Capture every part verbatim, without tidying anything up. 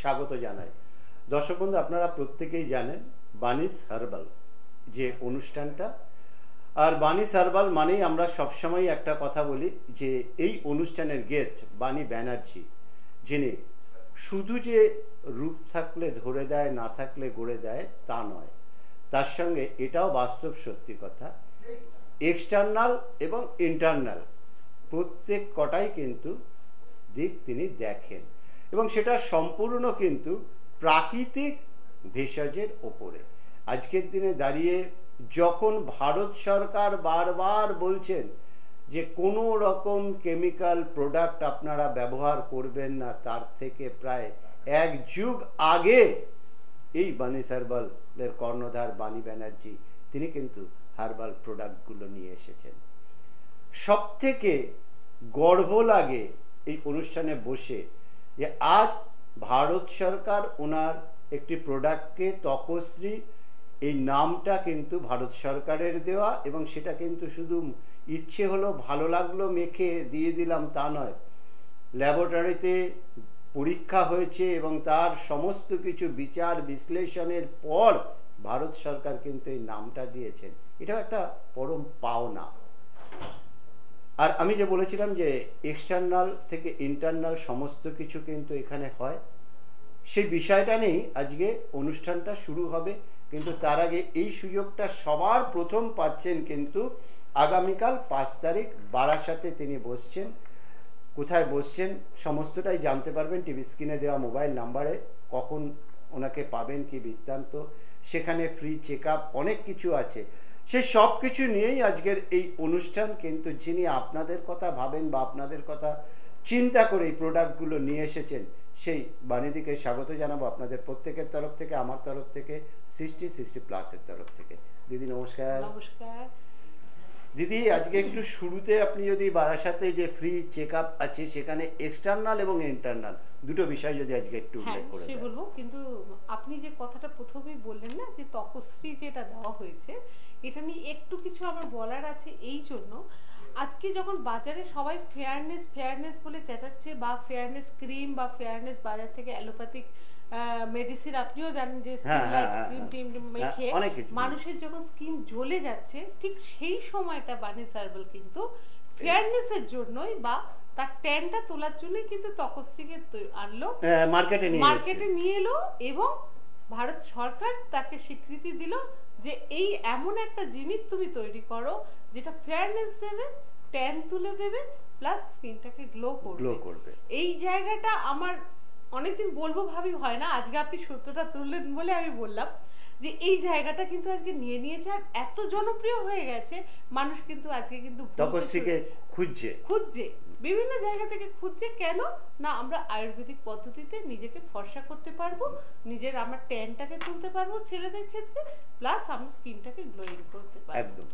স্বাগত জানাই। দর্শক বন্ধু, আপনারা প্রত্যেকেই জানেন বানিস হার্বাল যে অনুষ্ঠানটা, আর বানিস হার্বাল মানেই আমরা সবসময় একটা কথা বলি যে এই অনুষ্ঠানের গেস্ট বানি ব্যানার্জি, যিনি শুধু যে রূপ থাকলে ধরে দেয়, না থাকলে গড়ে দেয় তা নয়, তার সঙ্গে এটাও বাস্তব সত্যি কথা, এক্সটার্নাল এবং ইন্টারনাল প্রত্যেক কটাই কিন্তু দিক তিনি দেখেন, এবং সেটা সম্পূর্ণ কিন্তু প্রাকৃতিক ভেষজের ওপরে। আজকের দিনে দাঁড়িয়ে যখন ভারত সরকার বারবার বলছেন যে কোনো রকম কেমিক্যাল প্রোডাক্ট আপনারা ব্যবহার করবেন না, তার থেকে প্রায় এক যুগ আগে এই বানিস হার্বালের কর্ণধার বানি ব্যানার্জি তিনি কিন্তু হার্বাল প্রোডাক্টগুলো নিয়ে এসেছেন। সব থেকে গর্ব লাগে এই অনুষ্ঠানে বসে যে আজ ভারত সরকার ওনার একটি প্রোডাক্টকে তপশ্রী, এই নামটা কিন্তু ভারত সরকারের দেওয়া, এবং সেটা কিন্তু শুধু ইচ্ছে হলো ভালো লাগলো মেখে দিয়ে দিলাম তা নয়, ল্যাবরেটরিতে পরীক্ষা হয়েছে এবং তার সমস্ত কিছু বিচার বিশ্লেষণের পর ভারত সরকার কিন্তু এই নামটা দিয়েছেন। এটাও একটা পরম পাওনা। আর আমি যে বলেছিলাম যে এক্সটার্নাল থেকে ইন্টারনাল সমস্ত কিছু কিন্তু এখানে হয়, সেই বিষয়টা নেই আজকে অনুষ্ঠানটা শুরু হবে, কিন্তু তার আগে এই সুযোগটা সবার প্রথম পাচ্ছেন কিন্তু আগামীকাল পাঁচ তারিখ বারাসাতে তিনি বসছেন। কোথায় বসছেন সমস্তটাই জানতে পারবেন টিভি স্ক্রিনে দেওয়া মোবাইল নাম্বারে। কখন ওনাকে পাবেন, কি বৃত্তান্ত, সেখানে ফ্রি চেক আপ অনেক কিছু আছে, সে সব কিছু নিয়েই আজকের এই অনুষ্ঠান। কিন্তু যিনি আপনাদের কথা ভাবেন বা আপনাদের কথা চিন্তা করে এই প্রোডাক্টগুলো নিয়ে এসেছেন, সেই বাণীদিকে স্বাগত জানাবো আপনাদের প্রত্যেকের তরফ থেকে, আমার তরফ থেকে, সৃষ্টি সৃষ্টি প্লাসের তরফ থেকে। দিদি নমস্কার। নমস্কার দিদি, আজকে একটু শুরুতে আপনি যদি বারাসাতে যে ফ্রি চেক আপ আছে সেখানে এক্সটার্নাল এবং ইন্টারনাল দুটো বিষয় যদি আজকে একটু উল্লেখ করে দেন। বলবো, কিন্তু আপনি যে কথাটা প্রথমেই বললেন না যে তপশ্রী যেটা দেওয়া হয়েছে, এটা নিয়ে একটু কিছু আমার বলার আছে। এই জন্য আজকে যখন বাজারে সবাই ফেয়ারনেস ফেয়ারনেস বলে চেঁচাচ্ছে, বা ফেয়ারনেস ক্রিম বা ফেয়ারনেস বাজার থেকে অ্যালোপ্যাথিক মেডিসিন, আপনিও জানেন যে ক্রিম টিম মেখে মানুষের যখন স্কিন জ্বলে যাচ্ছে, ঠিক সেই সময়টা বানিস হার্বাল কিন্তু ফেয়ারনেসের জন্যই বা তার ট্যানটা তোলার জন্যই কিন্তু তপশ্রীকে আনলো, মার্কেটে নিয়ে মার্কেটে নিয়ে এলো, এবং ভারত সরকার তাকে স্বীকৃতি দিল যে এই এমন একটা জিনিস তুমি তৈরি করো যেটা ফেয়ারনেস দেবে, ট্যান তুলে দেবে, প্লাস স্কিনটাকে গ্লো করবে। এই জায়গাটা আমার অনেকদিন বলবো ভাবি হয় না, আজকে আপনি সত্যটা তুললেন বলে আমি বললাম যে এই জায়গাটা কিন্তু আজকে নিয়ে নিয়েছে, আর এত জনপ্রিয় হয়ে গেছে, মানুষ কিন্তু আজকে কিন্তু তপশ্রীকে খুঁজছে খুঁজছে বিভিন্ন জায়গা থেকে খুঁজছে। কেন না, আমরা আয়ুর্বেদিক পদ্ধতিতে নিজেকে ফর্সা করতে পারবো, নিজের আমার ট্যানটাকে তুলতে পারবো ছেলেদের ক্ষেত্রে, প্লাস আমরা স্কিনটাকে গ্লোয়িং করতে পারবো। একদম।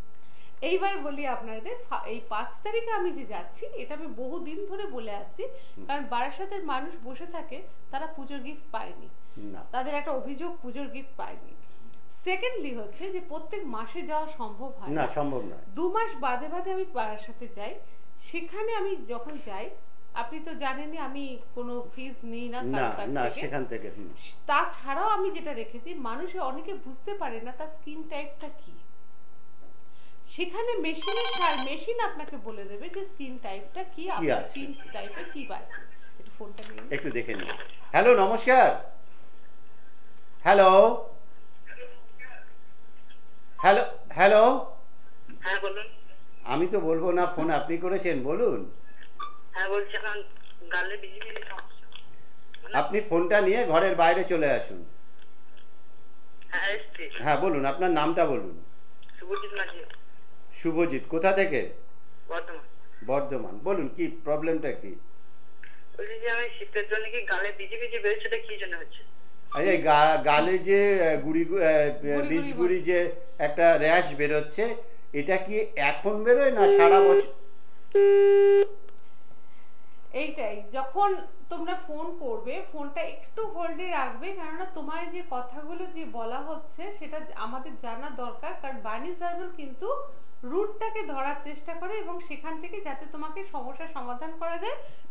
এইবার বলি আপনাদের, এই পাঁচ তারিখে আমি যে যাচ্ছি, এটা আমি বহুদিন ধরে বলে আসছি, কারণ বারাসাতের মানুষ বসে থাকে, তারা পুজোর গিফট পায়নি, তাদের একটা অভিযোগ পুজোর গিফট পায়নি। সেকেন্ডলি হচ্ছে যে প্রত্যেক মাসে যাওয়া সম্ভব হয় না, সম্ভব নয়। দু মাস বাদে বাদে আমি বারাসাতে যাই। সেখানে আমি যখন যাই, আপনি তো জানেনই আমি কোনো ফিজ নিই না সেখান থেকে। তাছাড়াও আমি যেটা রেখেছি, মানুষে অনেকে বুঝতে পারে না তার স্কিন টাইপটা কি, সেখানে মেশিনের সার মেশিন আপনাকে বলে দেবে যে স্কিন টাইপটা কি, আপনার স্কিন টাইপে কি আছে। একটু ফোনটা নিন, একটু দেখে নিন। হ্যালো, নমস্কার। হ্যালো হ্যালো হ্যালো হ্যাঁ বলুন। আমি তো বলবো না, ফোন আপনি করেছেন, বলুন। হ্যাঁ বলছি, এখন গালে বিজি বিজি সমস্যা। আপনি ফোনটা নিয়ে ঘরের বাইরে চলে আসুন। হ্যাঁ এসছি। হ্যাঁ বলুন, আপনার নামটা বলুন। শুভজিৎ মাঝি। শুভজিৎ, কোথা থেকে? বর্ধমান। বর্ধমান, বলুন কি প্রবলেমটা কি? বলছি যে আমি শীতের জন্য কি গালে বিজি বিজি বেরোচ্ছে, এটা কি জন্য হচ্ছে? আরে গালে যে গুড়ি বীজ গুড়ি যে একটা র্যাশ বেরোচ্ছে, এটা কি এখন বেরোয় না সারা বছর? এইটাই, যখন তোমরা ফোন করবে, ফোনটা একটু হোল্ডে রাখবে, কেননা তোমায় যে কথাগুলো যে বলা হচ্ছে সেটা আমাদের জানা দরকার, কারণ বানিস হার্বাল কিন্তু রুটটাকে ধরার চেষ্টা করে এবং সেখান থেকে যাতে তোমাকে সমস্যার সমাধান করা যায়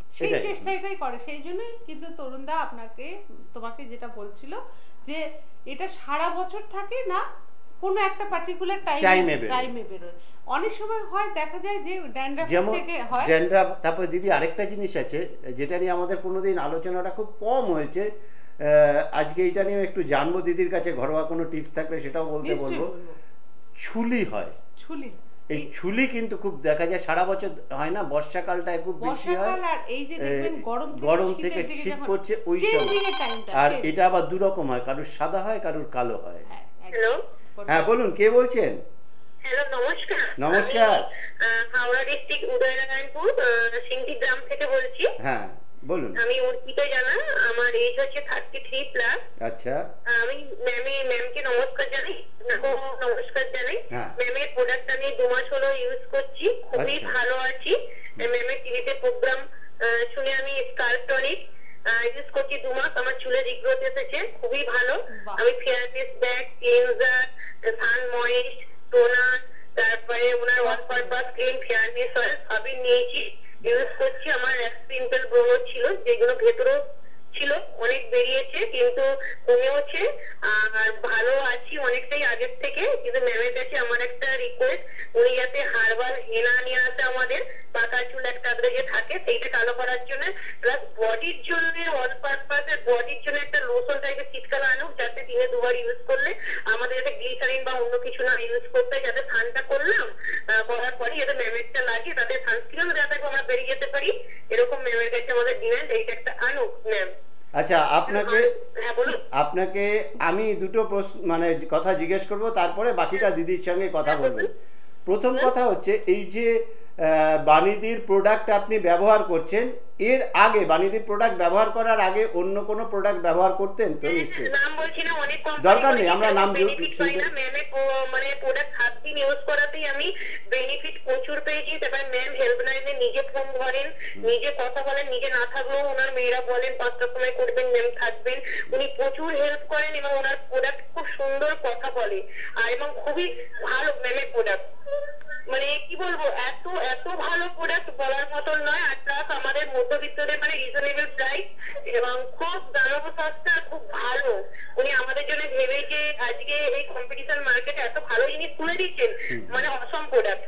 সেই এটাই। চেষ্টা এটাই করে, সেই জন্যই কিন্তু তরুণদা আপনাকে তোমাকে যেটা বলছিল যে এটা সারা বছর থাকে না, কোনো একটা পার্টিকুলার Time টাইমে এ বেরোয়। টাইমে বেরোয়। অনেক সময় হয় দেখা যায় যে ড্যান্ড্রাফ যেমন থেকে হয়। ড্যান্ড্রাফ, তারপরে দিদি আরেকটা জিনিস আছে যেটা নিয়ে আমাদের কোনোদিন আলোচনাটা খুব কম হয়েছে, আহ, আজকে এটা নিয়ে একটু জানবো দিদির কাছে, ঘরোয়া কোনো টিপস থাকলে সেটাও বলতে নিশ্চয়ই বলবো। বলবো। ছুলি হয়, ছুলি, এই ছুলি কিন্তু খুব দেখা যায় সারা বছর হয় না, বর্ষাকালটায় খুব বেশি হয়। বর্ষাকাল আর এই যে দেখবেন এই গরম থেকে গরম শীতের থেকে দিকে শীত যখন করছে ওই changing সময়। এর টাইমটা, আর change। এটা আবার দু রকম হয়, কারুর সাদা হয় কারুর কালো হয়। হ্যাঁ, একদম। হ্যালো হ্যাঁ বলুন, কে বলছেন? হ্যালো নমস্কার। নমস্কার। আমি, আহ, হাওড়া ডিস্ট্রিক্ট উদয়নারায়ণপুর সিংটি গ্রাম থেকে বলছি। হ্যাঁ বলুন। আমি অর্পিতা জানা, আমার এজ হচ্ছে থার্টি থ্রি প্লাস। আচ্ছা আমি ম্যামে ম্যামকে নমস্কার জানাই, আপনাকেও নমস্কার জানাই। হ্যাঁ। ম্যামের প্রোডাক্ট আমি দু মাস হলো ইউজ করছি, খুবই আচ্ছা। ভালো আছি। ম্যামের টিভিতে প্রোগ্রাম শুনে আমি স্কাল্প টনিক ইউজ করছি দু মাস, আমার চুলে রিগ্রোথ এসেছে, খুবই ভালো। বাহ। আমি fairness pack, cleanser, sun moist, toner, তারপরে ওনার one purpose cream, fairness oil সবই নিয়েছি, ইউজ করছি। আমার পিম্পল ব্রণ ছিল যেগুলো ভেতরেও ছিল, অনেক বেরিয়েছে কিন্তু কমেওছে, আর ভালো আছি অনেকটাই আগের থেকে। কিন্তু ম্যামের কাছে আমার একটা রিকোয়েস্ট, উনি যাতে হার্বাল হেনা নিয়ে আসে, আমাদের পাকা চুল একটা আধা যে থাকে সেইটা কালো করার জন্য, প্লাস বডির জন্য অল পারপাসের বডির জন্য একটা লোশন টাইপের শীতকালে আনুক, যাতে দিনে দুবার ইউজ করলে আমাদের যাতে গ্লিসারিন বা অন্য কিছু না ইউজ করতে হয়, যাতে স্নানটা করলাম আহ, করার পরে যাতে ম্যামেরটা লাগে, তাতে সানস্ক্রিনও যাতে আমরা বেরিয়ে যেতে পারি, এরকম ম্যামের কাছে আমাদের ডিমান্ড, এইটা একটা আনুক ম্যাম। আচ্ছা, আপনাকে হ্যাঁ বলুন। আপনাকে আমি দুটো প্রশ্ন মানে কথা জিজ্ঞেস করব, তারপরে বাকিটা দিদির সঙ্গে কথা বলবেন। প্রথম কথা হচ্ছে এই যে আহ, বাণীদির প্রোডাক্ট আপনি ব্যবহার করছেন, এর আগে বাণীদির প্রোডাক্ট ব্যবহার করার আগে অন্য কোনো প্রোডাক্ট ব্যবহার করতেন তো নিশ্চয়ই? নাম বলছি না, অনেক কোম্পানি দরকার নেই, আমরা নাম বেনিফিট পাই শুনতে- না। ম্যামের মানে প্রোডাক্ট সাত দিন ইউজ করাতেই আমি বেনিফিট প্রচুর পেয়েছি। তারপর ম্যাম হেল্পলাইনে নিজে ফোন ধরেন, নিজে কথা বলেন, নিজে না থাকলেও ওনার মেয়েরা বলেন পাঁচটার সময় করবেন, ম্যাম থাকবেন, উনি প্রচুর হেল্প করেন এবং ওনার প্রোডাক্ট খুব সুন্দর কথা বলে, আর এবং খুবই ভালো ম্যামের প্রোডাক্ট। মানে কি বলবো, এত এত ভালো প্রোডাক্ট বলার মতন নয়। আর প্লাস আমাদের মধ্যবিত্তদের মানে রিজনেবল প্রাইস এবং খুব দানব সস্তা, খুব ভালো। উনি আমাদের জন্য ভেবে যে আজকে এই কম্পিটিশন মার্কেটে এত ভালো জিনিস তুলে দিচ্ছেন, মানে অসম প্রোডাক্ট।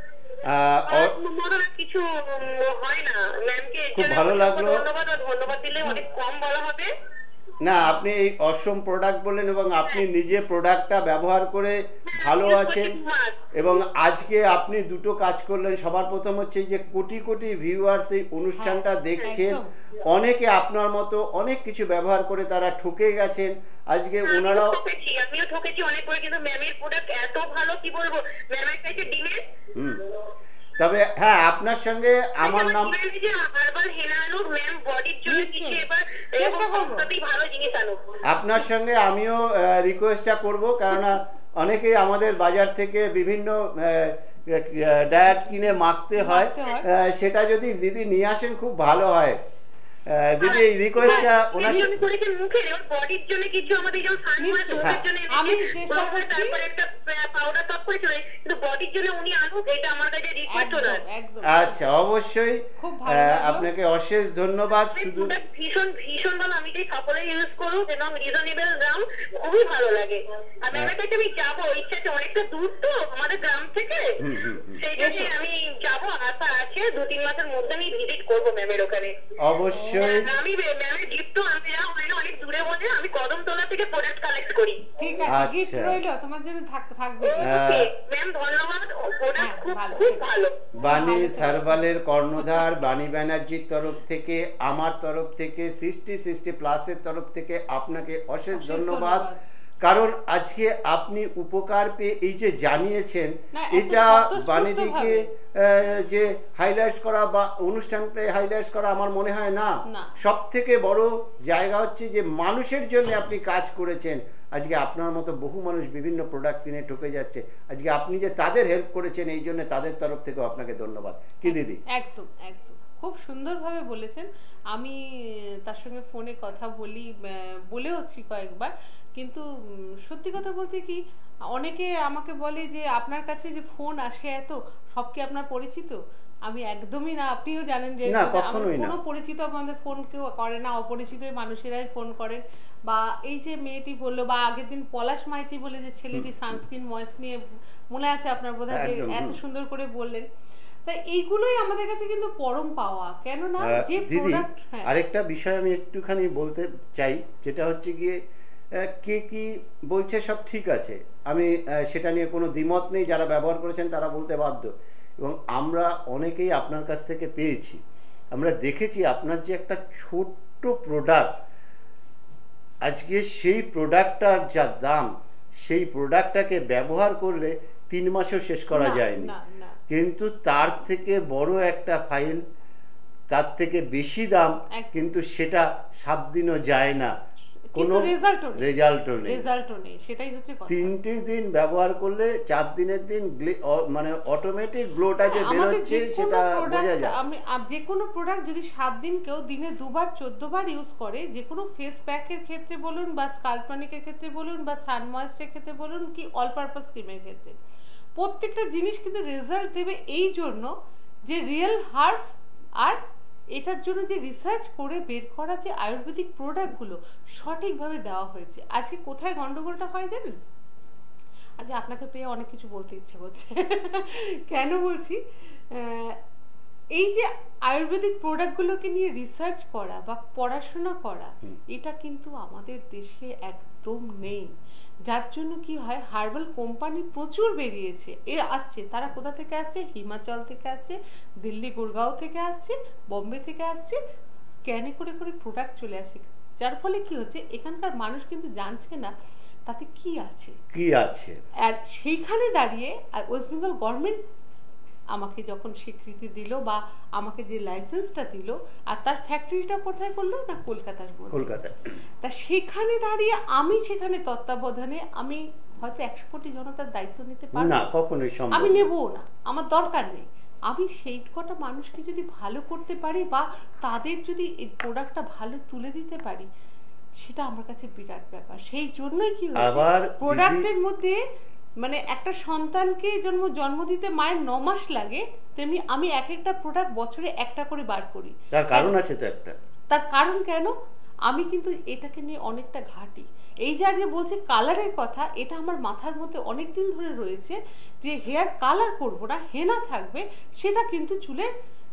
আহ, অ- মনে কিছু উম, হয় না। ম্যামকে এর খুব জন্য ভালো অসংখ্য লাগলো। ধন্যবাদ, আর ধন্যবাদ দিলে অনেক কম বলা হবে। না, আপনি এই অসম প্রোডাক্ট বললেন এবং আপনি নিজে প্রোডাক্টটা ব্যবহার করে ভালো আছেন, এবং আজকে আপনি দুটো কাজ করলেন। সবার প্রথম হচ্ছে যে কোটি কোটি ভিউয়ার্স এই অনুষ্ঠানটা দেখছেন, একদম। অনেকে আপনার মতো অনেক কিছু ব্যবহার করে তারা ঠকে গেছেন, আজকে আমিও ওনারাও ঠকেছি, আমিও ঠকেছি অনেক করে, কিন্তু ম্যামের প্রোডাক্ট এত ভালো, কি বলবো, ম্যামের কাছে ডিমের হুম তবে হ্যাঁ, আপনার সঙ্গে আমার নাম হার্বাল হেনা আনুক ম্যাম, বডির জন্য নিশ্চয়ই। কিছু এবার চেষ্টা করবো। সবথেকে ভালো জিনিস আনুক। আপনার সঙ্গে আমিও রিকোয়েস্টটা করব, কেননা অনেকেই আমাদের বাজার থেকে বিভিন্ন ডায়েট কিনে মাখতে হয়, মাখতে হয়। আহ, সেটা যদি দিদি নিয়ে আসেন খুব ভালো হয়। আহ, দিদি এই রিকোয়েস্টটা ওনার এর জন্য করেছেন মুখের, এবার বডির জন্য কিছু আমাদের যেমন সানমাস্ক নিশ্চয়ই। মুখের জন্য এনেছে, আমি চেষ্টা করছি। তারপরে একটা পাউডার টপ করে চলে, কিন্তু বডির জন্য উনি আনুক, এটা আমার কাছে রিকোয়েস্ট ওনার। একদম একদম। আচ্ছা, অবশ্যই খুব ভালো আহ, লাগলো। আপনাকে অশেষ ধন্যবাদ। শুধু প্রোডাক্ট ভীষণ ভীষণ ভালো, আমি চাই সকলে ইউজ করুক এবং রিজনেবল দাম, খুবই ভালো লাগে। আর ম্যামের কাছে আমি যাবো, ইচ্ছা আছে, অনেকটা দূর তো আমাদের গ্রাম থেকে, হুম, হুম, হুম। সেই জন্য আমি যাবো, আশা আছে দু তিন মাসের মধ্যে আমি ভিজিট করবো ম্যামের ওখানে। অবশ্যই আমি ম্যামের গিফটও আনতে যাওয়া হয় না, অনেক দূরে বলে আমি কদমতলা থেকে প্রোডাক্ট কালেক্ট করি। ঠিক আছে, গিফট আচ্ছা। রইলো তোমার জন্য, থাক- থাকবে। হ্যাঁ। ম্যাম ধন্যবাদ, প্রোডাক্ট হ্যাঁ, খুব ভালো, খুব ঠিক আছে। ভালো। বাণী সার্ভালের কর্ণধার বাণী ব্যানার্জির তরফ থেকে, আমার তরফ থেকে, সিক্সটি সিক্সটি প্লাসের তরফ থেকে আপনাকে অশেষ অশেষ ধন্যবাদ। ধন্যবাদ। কারণ আজকে আপনি উপকার পেয়ে এই যে জানিয়েছেন, না, এত এটা স্বতঃস্ফূর্তভাবে। বাণীদিকে আহ, যে হাইলাইটস করা বা অনুষ্ঠানটা হাইলাইটস করা আমার মনে হয় না। না। সব থেকে বড় জায়গা হচ্ছে যে মানুষের জন্য আপনি কাজ করেছেন। আজকে আপনার মতো বহু মানুষ বিভিন্ন প্রোডাক্ট কিনে ঠকে যাচ্ছে, আজকে আপনি যে তাদের হেল্প করেছেন, এই জন্য তাদের তরফ থেকেও আপনাকে ধন্যবাদ। কি দিদি? একদম একদম, খুব সুন্দরভাবে বলেছেন। আমি আহ, তার সঙ্গে ফোনে কথা বলি, আহ, বলেওছি কয়েকবার, কিন্তু উম, সত্যি কথা বলতে কি, অনেকে আমাকে বলে যে আপনার কাছে যে ফোন আসে এত, সব কি আপনার পরিচিত? আমি একদমই না, আপনিও জানেন যে না, আমার কখনোই না। কোনো পরিচিত আমাদের ফোন কেউ করে না, অপরিচিত মানুষেরাই ফোন করেন। বা এই যে মেয়েটি বললো, বা আগের দিন পলাশ মাইতি বলে যে ছেলেটি সানস্ক্রিন ময়েস্ট নিয়ে, মনে আছে আপনার বোধহয়, যে একদম, এত হুম। সুন্দর করে বললেন। তাই এইগুলোই আমাদের কাছে কিন্তু পরম পাওয়া, কেননা আহ, যে দিদি প্রোডাক্ট। হ্যাঁ, আরেকটা বিষয় আমি একটুখানি বলতে চাই, যেটা হচ্ছে গিয়ে আহ, কে কি বলছে সব ঠিক আছে, আমি আহ, সেটা নিয়ে কোনো দ্বিমত নেই, যারা ব্যবহার করেছেন তারা বলতে বাধ্য। এবং আমরা অনেকেই আপনার কাছ থেকে পেয়েছি, আমরা দেখেছি আপনার যে একটা ছোট্ট প্রোডাক্ট, আজকে সেই প্রোডাক্টটার যা দাম, সেই প্রোডাক্টটাকে ব্যবহার করলে তিন মাসও শেষ করা না, যায়নি, না, না। কিন্তু তার থেকে বড় একটা ফাইল, তার থেকে বেশি দাম, এক- কিন্তু সেটা সাত দিনও যায় না, কোনো রেজাল্টও নেই, রেজাল্টও নেই। রেজাল্টও নেই, সেটাই হচ্ছে কথা। তিনটি দিন ব্যবহার করলে চার দিনের দিন গ্লে- অ- মানে অটোমেটিক গ্লোটা যে আমাদের বেরোচ্ছে যে কোনো সেটা বোঝা product, যায়। আমি আ- যে কোনো প্রোডাক্ট যদি সাত দিন কেউ দিনে দুবার চোদ্দ বার ইউজ করে, যে কোনো ফেস প্যাকের ক্ষেত্রে বলুন, বা স্কাল্প টনিকের ক্ষেত্রে বলুন, বা সান ময়েস্টের ক্ষেত্রে বলুন, কি অল পারপাস ক্রিমের ক্ষেত্রে, প্রত্যেকটা জিনিস কিন্তু রেজাল্ট দেবে এই জন্য যে রিয়েল হার্ব, আর এটার জন্য যে রিসার্চ করে বের করা যে আয়ুর্বেদিক প্রোডাক্টগুলো সঠিকভাবে দেওয়া হয়েছে। আজকে কোথায় গন্ডগোলটা হয় জানেন? আচ্ছা, আপনাকে পেয়ে অনেক কিছু বলতে ইচ্ছে করছে। কেন বলছি, আহ, এই যে আয়ুর্বেদিক প্রোডাক্টগুলোকে নিয়ে রিসার্চ করা বা পড়াশোনা করা, এটা কিন্তু আমাদের দেশে একদম নেই। যার জন্য কি হয়, হার্বাল কোম্পানি প্রচুর বেরিয়েছে, এ আসছে, তারা কোথা থেকে আসছে? হিমাচল থেকে আসছে, দিল্লি গুরগাঁও থেকে আসছে, বম্বে থেকে আসছে, ক্যানে করে করে প্রোডাক্ট চলে আসে। যার ফলে কি হচ্ছে, এখানকার মানুষ কিন্তু জানছে না তাতে কি আছে কি আছে। আর সেইখানে দাঁড়িয়ে ওয়েস্ট বেঙ্গল গভর্নমেন্ট আমাকে যখন স্বীকৃতি দিল, বা আমাকে যে লাইসেন্সটা দিল, আর তার ফ্যাক্টরিটা কোথায় করলো না, কলকাতার মধ্যে। কলকাতায়। তা সেখানে দাঁড়িয়ে আমি সেখানে তত্ত্বাবধানে, আমি হয়তো একশো কোটি জনতার দায়িত্ব নিতে পারবো না, কখনোই সম্ভব আমি না। নেবও না, আমার দরকার নেই। আমি সেই কটা মানুষকে যদি ভালো করতে পারি, বা তাদের যদি এই প্রোডাক্টটা ভালো তুলে দিতে পারি, সেটা আমার কাছে বিরাট ব্যাপার। সেই জন্যই কি হয়েছে, আবার দিদি- প্রোডাক্টের মধ্যে মানে একটা সন্তানকে জন্ম জন্ম দিতে মায়ের ন মাস লাগে, তেমনি আমি এক একটা প্রোডাক্ট বছরে একটা করে বার করি। তার কারণ আছে তো একটা। তার কারণ কেন, আমি কিন্তু এটাকে নিয়ে অনেকটা ঘাটি। এই যা যে বলছে কালারের কথা, এটা আমার মাথার মধ্যে অনেক দিন ধরে রয়েছে, যে হেয়ার কালার করব না, হেনা থাকবে, সেটা কিন্তু চুলে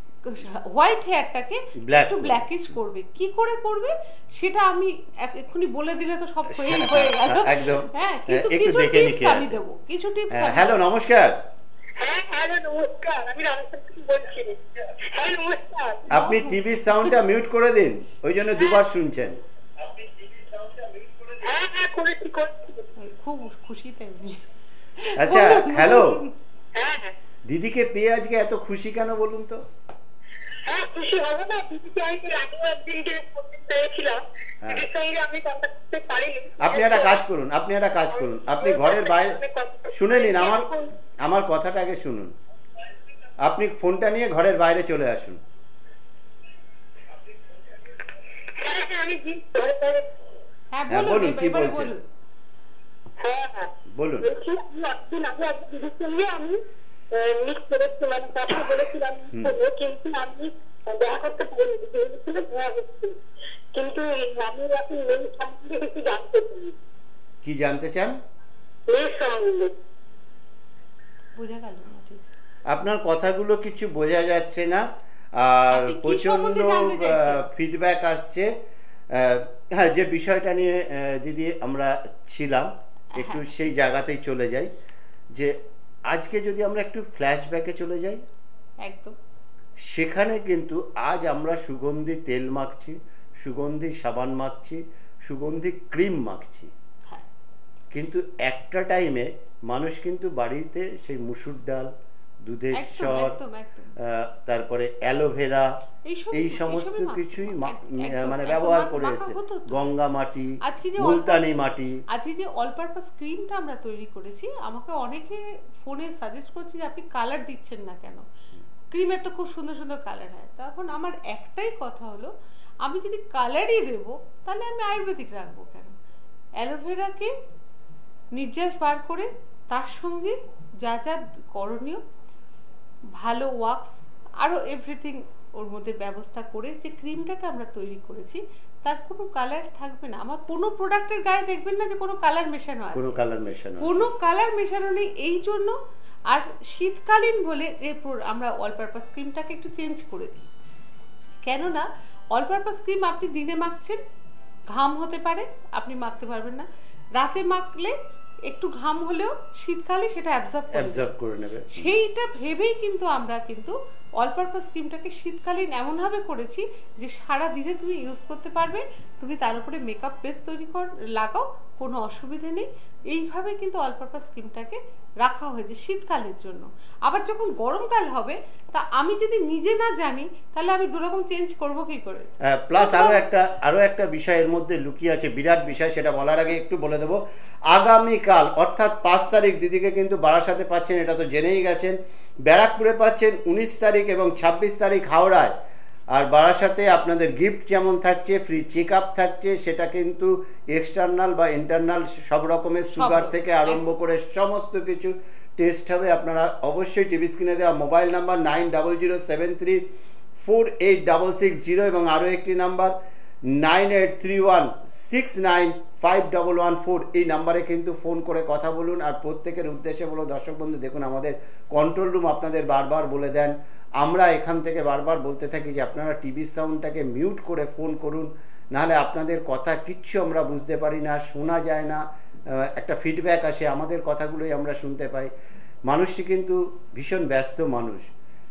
হোয়াইট হেয়ারটাকে Black একটু করবে। ব্ল্যাকিশ করবে। কি করে করবে সেটা আমি এক- এক্ষুনি বলে দিলে তো সব হয়ে হ্যাঁ, হয়ে গেল। একদম। হ্যাঁ, হ্যাঁ, কিন্তু একটু কিছু দেখে নি টিপস কি আমি আছে। দেবো, কিছু টিপস। হ্যাঁ, হ্যালো, নমস্কার। হ্যাঁ হ্যালো নমস্কার, আমি রামচন্দ্র বলছি। হ্যাঁ নমস্কার। আপনি টিভির সাউন্ডটা মিউট করে দিন, ওই জন্য দুবার শুনছেন। হ্যাঁ হ্যাঁ করেছি করছি। খুব খুশি তাই উনি। আচ্ছা, বলুন, হ্যালো, বলুন। হ্যাঁ হ্যাঁ দিদিকে পেয়ে আজকে এত খুশি কেন বলুন তো? হ্যাঁ খুশি হবো না, দিদিকে আমি আগেও একদিনকে করতে পেরেছিলাম, হ্যাঁ। দিদির সঙ্গে আমি কন্ট্যাক্ট করতে পারিনি। আপনি একটা কাজ করুন, আপনি একটা কাজ করুন, আপনি ঘরের বাইরে শুনে নিন, আমার আমার কথাটা আগে শুনুন। আপনি ফোনটা নিয়ে ঘরের বাইরে চলে আসুন। হ্যাঁ হ্যাঁ আমি জি ঘরে ঘরে হ্যাঁ হ্যাঁ, বলুন, বলুন, কি এবারে বলছেন? বলুন। হ্যাঁ হ্যাঁ বলুন। বলছি, আমি একদিন আমি এক দিদির সঙ্গে আমি মিট করেছি, মানে কথা বলেছিলাম করবো, কিন্তু আমি দেখা করতে পারিনি, দিদি বলেছিল দেখা হচ্ছে, কিন্তু আমি এখন মেয়ে সম্বন্ধে কিছু জানতে চাই, কি জানতে চান? মেয়ের সম্বন্ধে। বোঝা গেল না ঠিক। আপনার কথাগুলো কিছু বোঝা যাচ্ছে না, আর আপনি কি প্রচন্ড সম্বন্ধে জানতে চাইছেন? ফিডব্যাক আসছে। আহ, হ্যাঁ, যে বিষয়টা নিয়ে আহ, দিদি আমরা ছিলাম, একটু হ্যাঁ। সেই জায়গাতেই চলে যাই, যে আজকে যদি আমরা একটু ফ্ল্যাশব্যাকে চলে যাই, একদম সেখানে কিন্তু আজ আমরা সুগন্ধি তেল মাখছি, সুগন্ধি সাবান মাখছি, সুগন্ধি ক্রিম মাখছি, হ্যাঁ, কিন্তু একটা টাইমে মানুষ কিন্তু বাড়িতে সেই মুসুর ডাল, দুধের একদম স্বর, একদম একদম আহ, তারপরে অ্যালোভেরা, এইসব- এই সমস্ত এইসবই মাখতো। কিছুই মা- এক- একদম, মানে একদম ব্যবহার মাখা- করে মাখা এসে, হতো তো। গঙ্গা মাটি, আজকে যে মুলতানি অল- মাটি। আজকে যে অল পারপাস ক্রিমটা আমরা তৈরি করেছি, আমাকে অনেকে ফোনে সাজেস্ট করছে যে আপনি কালার দিচ্ছেন না কেন, ক্রিমের তো খুব সুন্দর সুন্দর কালার হয়। তখন আমার একটাই কথা হলো, আমি যদি কালারই দেব, তাহলে আমি আয়ুর্বেদিক রাখবো কেন? অ্যালোভেরাকে নির্যাস বার করে তার সঙ্গে যা যা করণীয়, ভালো ওয়াক্স আরও এভরিথিং ওর মধ্যে ব্যবস্থা করে যে ক্রিমটাকে আমরা তৈরি করেছি তার কোনো কালার থাকবে না। আমার কোনো প্রোডাক্টের গায়ে দেখবেন না যে কোনো কালার মেশানো আছে, কোনো কালার মেশানো কোনো কালার মেশানো নেই। এই জন্য আর শীতকালীন বলে যে আমরা অল পারপাস ক্রিমটাকে একটু চেঞ্জ করে দিই, কেননা অল পারপাস ক্রিম আপনি দিনে মাখছেন, ঘাম হতে পারে, আপনি মাখতে পারবেন না। রাতে মাখলে একটু ঘাম হলেও শীতকালে সেটা অ্যাবজর্ব করে নেবে। সেইটা ভেবেই কিন্তু আমরা কিন্তু অল পারপাস ক্রিমটাকে শীতকালীন এমনভাবে করেছি যে সারা দিনে তুমি ইউজ করতে পারবে, তুমি তার উপরে মেকআপ বেস তৈরি কর লাগাও, কোনো অসুবিধে নেই। এইভাবে কিন্তু অল পারপাস ক্রিমটাকে রাখা হয়েছে শীতকালের জন্য। আবার যখন গরমকাল হবে তা আমি যদি নিজে না জানি তাহলে আমি দুরকম চেঞ্জ করবো কি করে। প্লাস আরো একটা আরো একটা বিষয় এর মধ্যে লুকিয়ে আছে, বিরাট বিষয়, সেটা বলার আগে একটু বলে দেবো। আগামীকাল অর্থাৎ পাঁচ তারিখ দিদিকে কিন্তু বারাসাতে পাচ্ছেন, এটা তো জেনেই গেছেন। ব্যারাকপুরে পাচ্ছেন উনিশ তারিখ এবং ছাব্বিশ তারিখ হাওড়ায়। আর বারাসাতে আপনাদের গিফট যেমন থাকছে, ফ্রি চেক আপ থাকছে, সেটা কিন্তু এক্সটার্নাল বা ইন্টারনাল সব রকমের সুগার থেকে আরম্ভ করে সমস্ত কিছু টেস্ট হবে। আপনারা অবশ্যই টিভি স্ক্রিনে দেওয়া mobile number nine double zero seven three four eight double six zero এবং আরও একটি number nine eight three one six nine five double one four, এই নাম্বারে কিন্তু ফোন করে কথা বলুন। আর প্রত্যেকের উদ্দেশ্যে বলো, দর্শক বন্ধু দেখুন আমাদের কন্ট্রোল রুম আপনাদের বারবার বলে দেন, আমরা এখান থেকে বারবার বলতে থাকি যে আপনারা টিভির সাউন্ডটাকে মিউট করে ফোন করুন, নাহলে আপনাদের কথা কিচ্ছু আমরা বুঝতে পারি না, শোনা যায় না, একটা ফিডব্যাক আসে, আমাদের কথাগুলোই আমরা শুনতে পাই। মানুষটি কিন্তু ভীষণ ব্যস্ত মানুষ,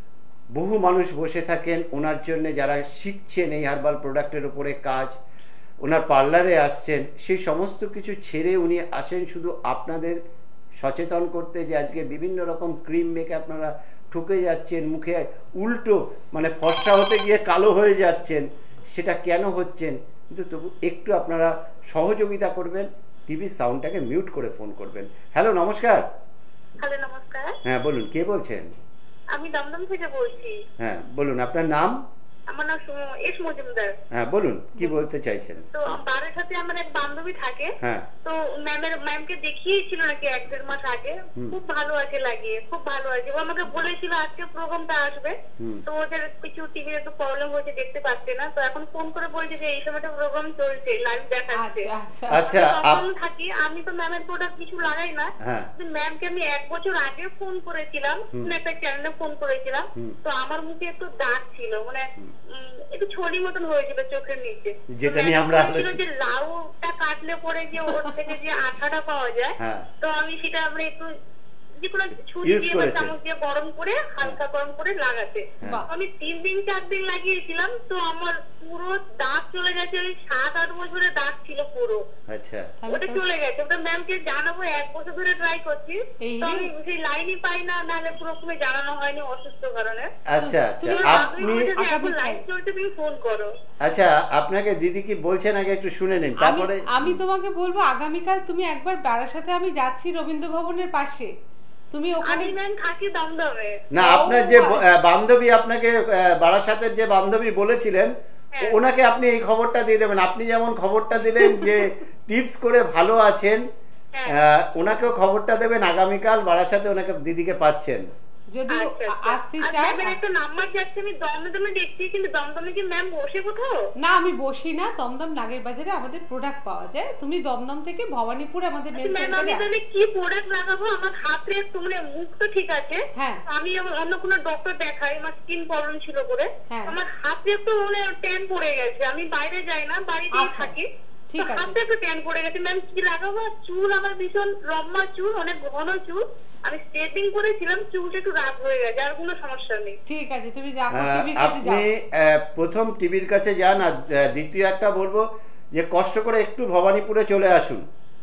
বহু মানুষ বসে থাকেন ওনার জন্য, যারা শিখছেন এই হার্বাল প্রোডাক্টের উপরে কাজ, ওনার পার্লারে আসছেন, সেই সমস্ত কিছু ছেড়ে উনি আসেন শুধু আপনাদের সচেতন করতে যে আজকে বিভিন্ন রকম ক্রিম মেখে আপনারা ঠকে যাচ্ছেন, মুখে উল্টো মানে ফর্সা হতে গিয়ে কালো হয়ে যাচ্ছেন, সেটা কেন হচ্ছেন। কিন্তু তবু একটু আপনারা সহযোগিতা করবেন, টিভির সাউন্ডটাকে মিউট করে ফোন করবেন। হ্যালো, নমস্কার। হ্যালো, নমস্কার। হ্যাঁ বলুন, কে বলছেন? আমি দমদম থেকে বলছি। হ্যাঁ বলুন, আপনার নাম? আমার নাম এস মজুমদার। হ্যাঁ বলুন, কি বলতে চাইছেন? তো বাড়ির সাথে আমার এক বান্ধবী থাকে। হ্যাঁ। তো ম্যামের ম্যামকে দেখিয়েছিল নাকি এক দেড় মাস আগে, খুব ভালো আছে লাগিয়ে, খুব ভালো আছে। ও আমাকে বলেছিল আজকে প্রোগ্রামটা আসবে, তো ওদের কিছু টিভির একটু প্রবলেম হয়েছে, দেখতে পাচ্ছে না। তো এখন ফোন করে বলছে যে এই সময়টা প্রোগ্রাম চলছে, লাইভ দেখাচ্ছে। আচ্ছা, তখন থাকি আমি তো ম্যামের প্রোডাক্ট কিছু লাগাই না। ম্যামকে আমি এক বছর আগে ফোন করেছিলাম, একটা চ্যানেলে ফোন করেছিলাম। তো আমার মুখে একটু দাগ ছিল, মানে একটু ছড়ি মতন হয়েছিল চোখের নিচে, যেটা নিয়ে আমরা যে লাউটা কাটলে পরে যে ওর থেকে যে আঠাটা পাওয়া যায়, তো আমি সেটা আমরা একটু যেকোনো ছুরি দিয়ে বা চামচ দিয়ে গরম করে হালকা গরম করে লাগাতে। আমি তিন দিন চার দিন লাগিয়েছিলাম, তো আমার পুরো দাগ চলে গেছে। ওই সাত আট বছরের দাগ ছিল পুরো। আচ্ছা, ওটা চলে গেছে। ওটা ম্যামকে জানাবো, এক বছর ধরে ট্রাই করছি, তো আমি সেই লাইনই পাই না, নাহলে পুরোপুরি জানানো হয়নি অসুস্থ কারণে। আচ্ছা আচ্ছা, আপনি এখন লাইভ চলছে, তুমি ফোন করো। আচ্ছা, আপনাকে দিদি কি বলছেন আগে একটু শুনে নিন, তারপরে আমি তোমাকে বলবো আগামীকাল তুমি একবার বারাসাতে, আমি যাচ্ছি রবীন্দ্র ভবনের পাশে, তুমি ওখানে থাকি দমদমে। না, আপনার যে বান্ধবী আপনাকে বারাসাতের যে বান্ধবী বলেছিলেন, ওনাকে আপনি এই খবরটা দিয়ে দেবেন। আপনি যেমন খবরটা দিলেন যে টিপস করে ভালো আছেন, ওনাকেও খবরটা দেবেন আগামীকাল বারাসাতে ওনাকে দিদিকে পাচ্ছেন। যদি আসতে চায় একটা নাম্বার যাচ্ছে, আমি দমদমে দেখছি, কিন্তু দমদমে কি ম্যাম বসে কোথাও? না, আমি বসি না, দমদম নাগের বাজারে আমাদের প্রোডাক্ট পাওয়া যায়। তুমি দমদম থেকে ভবানীপুর আমাদের মেন সেন্টারে। আমি তাহলে কি প্রোডাক্ট লাগাবো? আমার হাতে একটু মানে মুখ তো ঠিক আছে, হ্যাঁ, আমি অন্য কোনো ডক্টর দেখাই, আমার স্কিন প্রবলেম ছিল করে, আমার হাতে একটু মানে ট্যান পড়ে গেছে। আমি বাইরে যাই না, বাড়িতেই থাকি, ঠিক আছে, হাতে একটু ট্যান পড়ে গেছে। ম্যাম কি লাগাবো? চুল আমার ভীষণ লম্বা চুল, অনেক ঘন চুল, আমি স্ট্রেটিং করেছিলাম, চুলটা একটু রাগ হয়ে গেছে, আর কোনো সমস্যা নেই। ঠিক আছে, তুমি যাও টিভির কাছে যাও। আপনি প্রথম টিভির কাছে যান, আর দ্বিতীয় একটা বলবো যে কষ্ট করে একটু ভবানীপুরে চলে আসুন।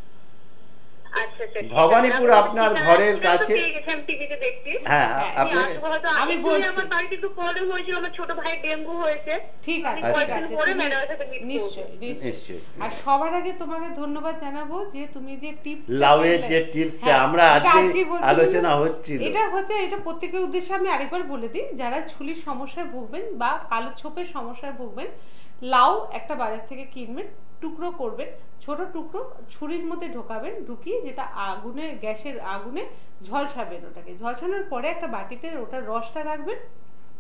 ভবানীপুর আপনার ঘরের কাছে। হ্যাঁ, আমি বলছি আমার বাড়িতে একটু প্রবলেম হয়েছিল, আমার ছোট ভাই ডেঙ্গু হয়েছে। ঠিক আছে, নিশ্চয়ই নিশ্চয়ই। আর সবার আগে তোমাকে ধন্যবাদ জানাবো যে তুমি যে টিপস, লাউয়ের যে টিপসটা আমরা আজকে আলোচনা হচ্ছিল, এটা হচ্ছে, এটা প্রত্যেকের উদ্দেশ্যে আমি আরেকবার বলে দিই, যারা ছুলির সমস্যায় ভুগবেন বা কালো ছোপের সমস্যায় ভুগবেন, লাউ একটা বাজার থেকে কিনবেন, টুকরো করবেন, ছোট টুকরো ছুরির মধ্যে ঢোকাবেন, ঢুকিয়ে যেটা আগুনে, গ্যাসের আগুনে ঝলসাবেন, ওটাকে ঝলসানোর পরে একটা বাটিতে ওটার রসটা রাখবেন,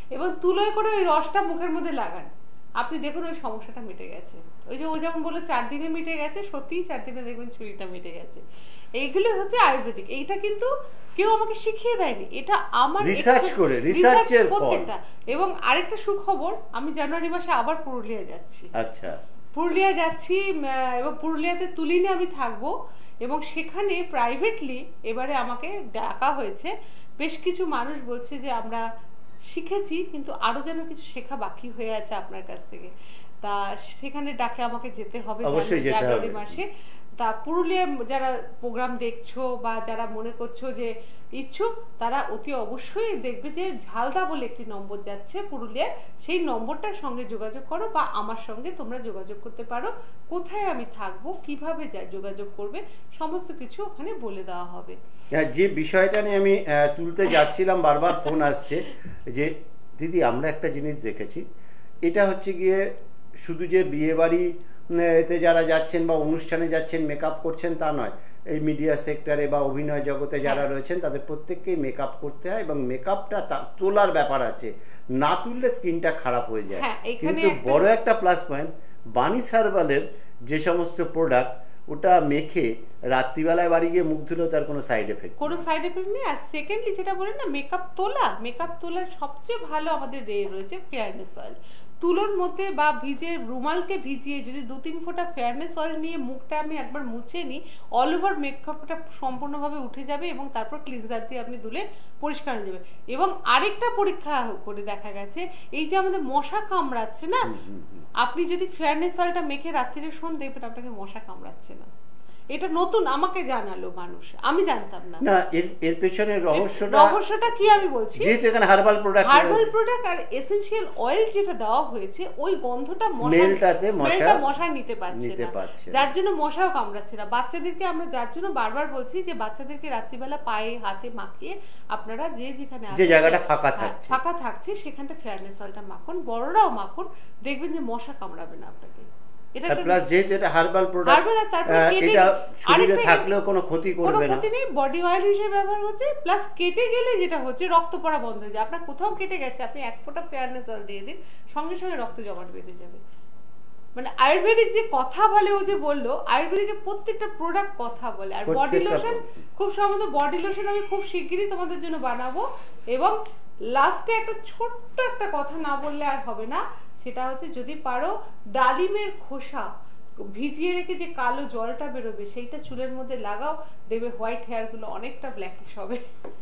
এবং তুলোয় করে ওই রসটা মুখের মধ্যে লাগান, আপনি দেখুন ওই সমস্যাটা মিটে গেছে। ওই যে ও যেমন বললো চার দিনে মিটে গেছে, সত্যিই চার দিনে দেখবেন ছুরিটা মিটে গেছে। এইগুলো হচ্ছে আয়ুর্বেদিক। এইটা কিন্তু কেউ আমাকে শিখিয়ে দেয়নি, এটা আমার রিসার্চ করে, রিসার্চের ফল। এবং আরেকটা সুখবর, আমি জানুয়ারি মাসে আবার পুরুলিয়া যাচ্ছি। আচ্ছা, পুরুলিয়া যাচ্ছি এবং পুরুলিয়াতে তুলিনে আমি থাকবো এবং সেখানে প্রাইভেটলি এবারে আমাকে ডাকা হয়েছে। বেশ কিছু মানুষ বলছে যে আমরা শিখেছি কিন্তু আরো যেন কিছু শেখা বাকি হয়ে আছে আপনার কাছ থেকে, তা সেখানে ডাকে আমাকে যেতে হবে জানুয়ারি মাসে। তা পুরুলিয়া যারা প্রোগ্রাম দেখছো বা যারা মনে করছো যে ইচ্ছুক, তারা অতি অবশ্যই দেখবে যে ঝালদা বলে একটি নম্বর যাচ্ছে পুরুলিয়ার, সেই নম্বরটার সঙ্গে যোগাযোগ করো বা আমার সঙ্গে তোমরা যোগাযোগ করতে পারো। কোথায় আমি থাকবো, কিভাবে যোগাযোগ করবে, সমস্ত কিছু ওখানে বলে দেওয়া হবে। যে বিষয়টা নিয়ে আমি তুলতে যাচ্ছিলাম, বারবার ফোন আসছে যে দিদি আমরা একটা জিনিস দেখেছি, এটা হচ্ছে গিয়ে শুধু যে বিয়ে বাড়ি এতে যারা যাচ্ছেন বা অনুষ্ঠানে যাচ্ছেন মেকআপ করছেন তা নয়, এই মিডিয়া সেক্টরে বা অভিনয় জগতে যারা রয়েছেন তাদের প্রত্যেককেই মেকআপ করতে হয় এবং মেকআপটা তোলার ব্যাপার আছে, না তুললে স্কিনটা খারাপ হয়ে যায়। কিন্তু বড় একটা প্লাস পয়েন্ট বানিস হার্বালের যে সমস্ত প্রোডাক্ট, ওটা মেখে রাত্রিবেলায় বাড়ি গিয়ে মুখ ধুলেও তার কোনো সাইড এফেক্ট কোনো সাইড এফেক্ট নেই। আর সেকেন্ডলি যেটা বলেন না মেকআপ তোলা, মেকআপ তোলার সবচেয়ে ভালো আমাদের রে রয়েছে ফেয়ারনেস অয়েল। তুলোর মধ্যে বা ভিজে রুমালকে ভিজিয়ে যদি দু তিন ফোঁটা ফেয়ারনেস অয়েল নিয়ে মুখটা আমি একবার মুছে নিই, অল ওভার মেকআপটা সম্পূর্ণভাবে উঠে যাবে এবং তারপর ক্লিনজার দিয়ে আপনি ধুলে পরিষ্কার হয়ে যাবে। এবং আরেকটা পরীক্ষা করে দেখা গেছে, এই যে আমাদের মশা কামড়াচ্ছে না, আপনি যদি ফেয়ারনেস অয়েলটা মেখে রাত্রিরে শোন দেখবেন আপনাকে মশা কামড়াচ্ছে না। এটা নতুন আমাকে জানালো মানুষ, আমি জানতাম না। না এর এর পেছনে রহস্যটা রহস্যটা কি আমি বলছি, যেহেতু এখানে হার্বাল প্রোডাক্ট হার্বাল প্রোডাক্ট আর এসেনশিয়াল অয়েল যেটা দেওয়া হয়েছে, ওই গন্ধটা স্মেলটাতে মশা মশা নিতে পারছে নিতে না, পারছে যার জন্য মশাও কামড়াচ্ছে না। বাচ্চাদেরকে আমরা যার জন্য বারবার বলছি যে বাচ্চাদেরকে রাত্রিবেলা পায়ে হাতে মাখিয়ে আপনারা যে যেখানে যে জায়গাটা ফাঁকা থাকছে ফাঁকা থাকছে সেখানটা ফেয়ারনেস অয়েলটা মাখুন, বড়রাও মাখুন, দেখবেন যে মশা কামড়াবে না আপনাকে। এটা প্লাস যেহেতু এটা হার্বাল প্রোডাক্ট, এটা শরীরে থাকলেও কোনো ক্ষতি করবে না, কোনো ক্ষতি নেই, বডি অয়েল হিসেবে ব্যবহার হচ্ছে। প্লাস কেটে গেলে যেটা হচ্ছে রক্ত পড়া বন্ধ হয়ে যায়। আপনার কোথাও কেটে গেছে, আপনি এক ফোঁটা ফেয়ারনেস অয়েল দিয়ে দিন, সঙ্গে সঙ্গে রক্ত জমাট বেঁধে যাবে। মানে আয়ুর্বেদিক যে কথা বলে, ও যে বললো আয়ুর্বেদিকের প্রত্যেকটা প্রোডাক্ট কথা বলে। আর বডি লোশন খুব সম্ভবত বডি লোশন আমি খুব শিগগিরই তোমাদের জন্য বানাবো। এবং লাস্টে একটা ছোট্ট একটা কথা না বললে আর হবে না, সেটা হচ্ছে যদি পারো ডালিমের খোসা ভিজিয়ে রেখে যে কালো জলটা বেরোবে সেইটা চুলের মধ্যে লাগাও, দেখবে হোয়াইট হেয়ার গুলো অনেকটা ব্ল্যাকিশ হবে।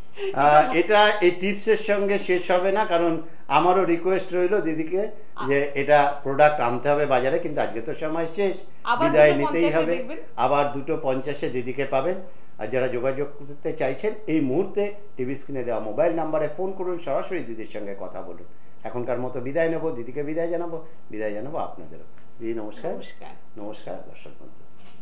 এটা এই টিপসের সঙ্গে শেষ হবে না, কারণ আমারও রিকোয়েস্ট রইল দিদিকে যে এটা প্রোডাক্ট আনতে হবে বাজারে, কিন্তু আজকে তো সময় শেষ, বিদায় নিতেই হবে। আবার দুটো পঞ্চাশে দিদিকে পাবেন। আর যারা যোগাযোগ করতে চাইছেন এই মুহূর্তে টিভি স্ক্রিনে দেওয়া মোবাইল নাম্বারে ফোন করুন, সরাসরি দিদির সঙ্গে কথা বলুন। এখনকার মতো বিদায় নেবো, দিদিকে বিদায় জানাবো, বিদায় জানাবো আপনাদেরও। দিদি নমস্কার। নমস্কার। নমস্কার দর্শক বন্ধু।